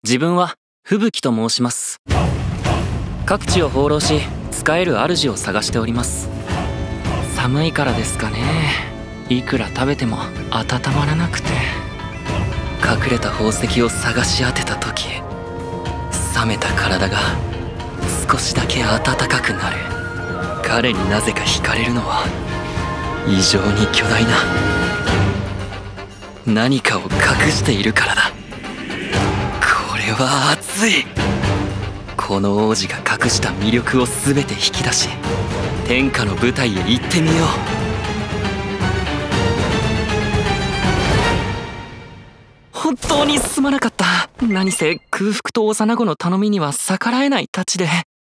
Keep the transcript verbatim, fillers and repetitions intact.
自分は吹雪と申します。各地を放浪し仕える主を探しております。寒いからですかね。いくら食べても温まらなくて、隠れた宝石を探し当てた時、冷めた体が少しだけ暖かくなる。彼になぜか惹かれるのは異常に巨大な何かを隠しているからだ。これは熱い。この王子が隠した魅力を全て引き出し、天下の舞台へ行ってみよう。本当にすまなかった。何せ空腹と幼子の頼みには逆らえないたちで。